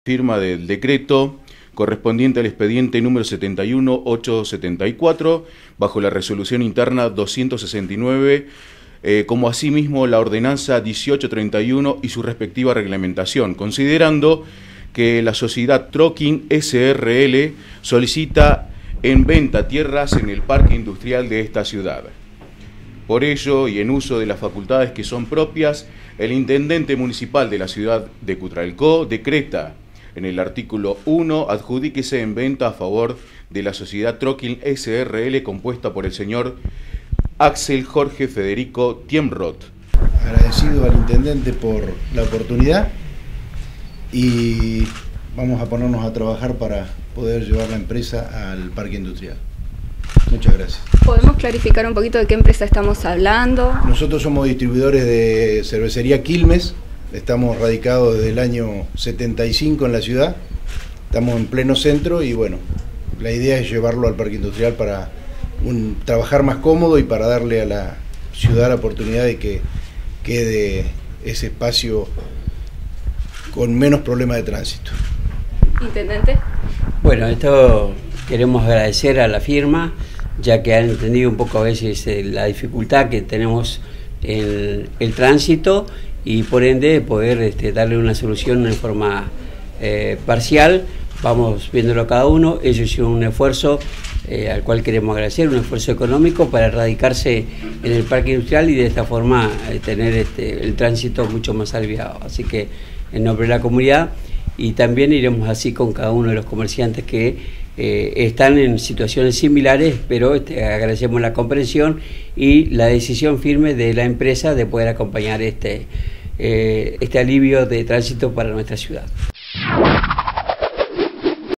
Firma del decreto correspondiente al expediente número 71.874, bajo la resolución interna 269, como asimismo la ordenanza 1831 y su respectiva reglamentación, considerando que la sociedad Trokin SRL solicita en venta tierras en el parque industrial de esta ciudad. Por ello, y en uso de las facultades que son propias, el intendente municipal de la ciudad de Cutralcó decreta en el artículo 1, adjudíquese en venta a favor de la sociedad Trokin SRL compuesta por el señor Axel Jorge Federico Tiemrot. Agradecido al intendente por la oportunidad y vamos a ponernos a trabajar para poder llevar la empresa al parque industrial. Muchas gracias. ¿Podemos clarificar un poquito de qué empresa estamos hablando? Nosotros somos distribuidores de cervecería Quilmes. Estamos radicados desde el año 75 en la ciudad, estamos en pleno centro y bueno, la idea es llevarlo al parque industrial para trabajar más cómodo y para darle a la ciudad la oportunidad de que quede ese espacio con menos problemas de tránsito. Intendente. Bueno, esto queremos agradecer a la firma, ya que han entendido un poco a veces la dificultad que tenemos en el tránsito y por ende poder darle una solución en forma parcial. Vamos viéndolo cada uno. Ellos hicieron un esfuerzo al cual queremos agradecer, un esfuerzo económico para radicarse en el parque industrial y de esta forma tener el tránsito mucho más aliviado. Así que en nombre de la comunidad, y también iremos así con cada uno de los comerciantes que están en situaciones similares, pero agradecemos la comprensión y la decisión firme de la empresa de poder acompañar este alivio de tránsito para nuestra ciudad.